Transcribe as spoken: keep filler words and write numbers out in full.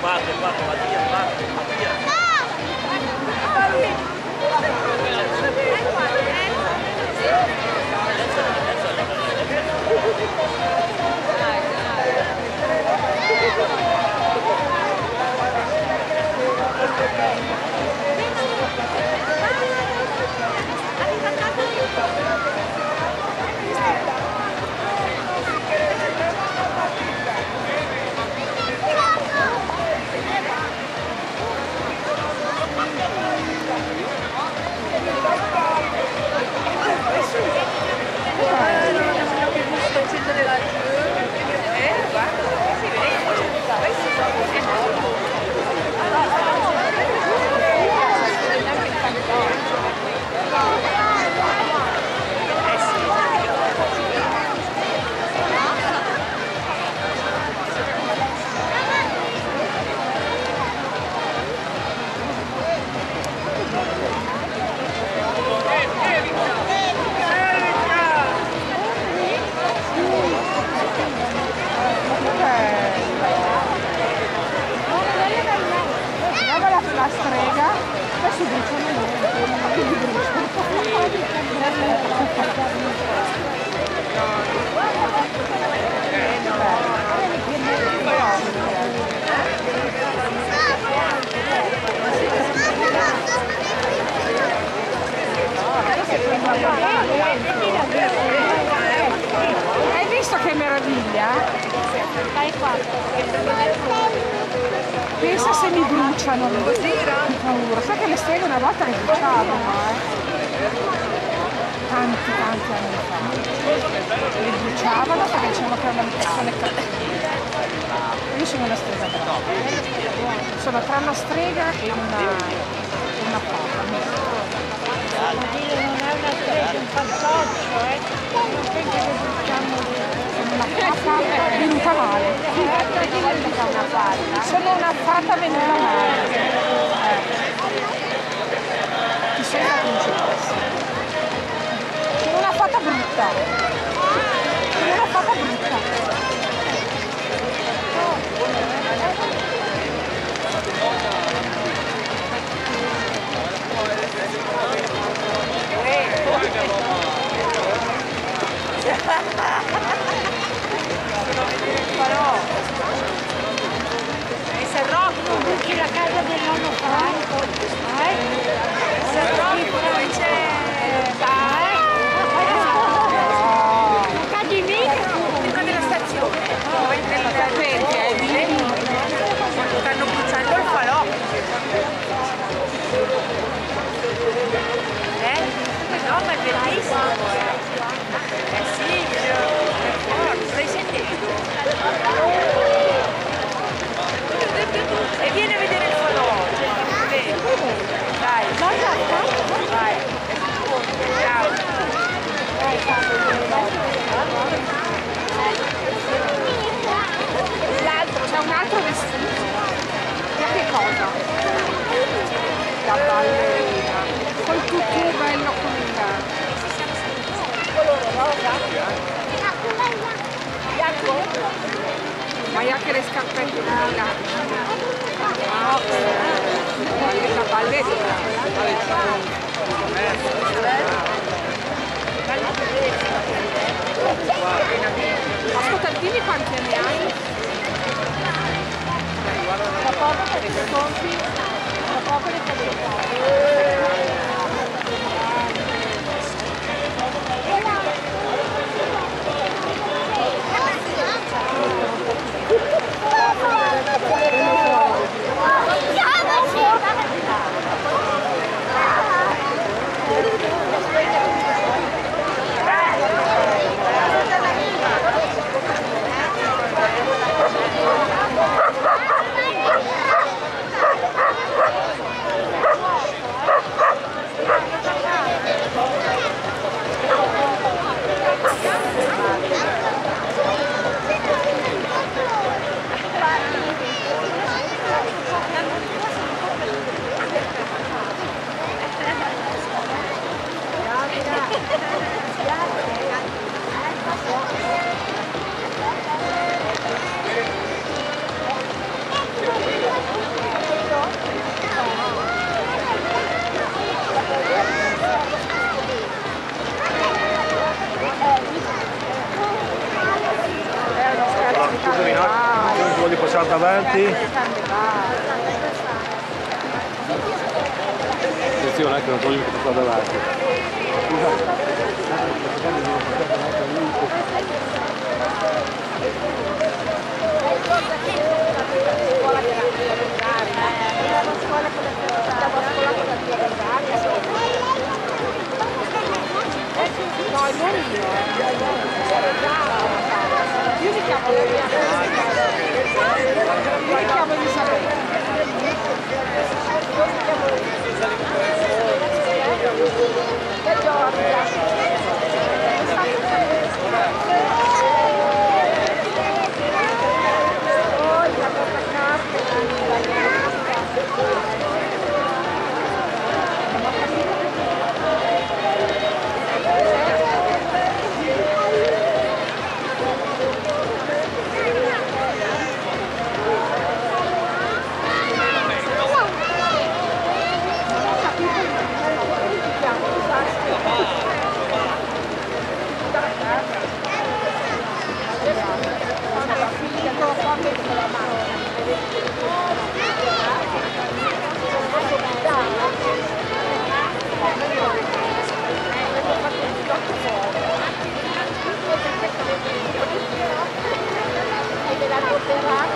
Parte, parte, Mattia, parte, Mattia. La strega, adesso bruciano hai visto che meraviglia? Pensa se mi bruciano, che paura. Sai che le streghe una volta le bruciavano, eh? Tanti, tanti anni fa. Le bruciavano perché dicevano che erano persone cattive. Io sono una strega brava. Sono tra una strega e una, una fata. Non è una strega, un fantoccio, eh? Non penso che bruciamo una fata venuta male. Sono una fata venuta male. Eh. Ti sei la principessa. Sono una fata brutta. Sono una fata brutta. E se Rocco buchi la casa del nonno Franco, eh? Se Rocco poi c'è... Non cadi mica prima della stazione, poi nel perché è lì, quando stanno bruciando il falò. Eh? No, ma è bellissimo. Eh sì, per forza, stai sentendo? E vieni a vedere il falò, dai, vai, ciao. L'altro, c'è un altro vestito. Da che cosa? Da ballerina. Col tutù bello collegato. Colore rosa? Bianco? Ma hai anche le scarpette di là. Ah, ok. La ballerina. Ascolta, dimmi quanti anni hai? Tra poco che ti compi, tra poco le fai. Sì. Attenzione che non voglio passare davanti. No, è buon io, io mi chiamo io mi chiamo Elisabetta. Grazie.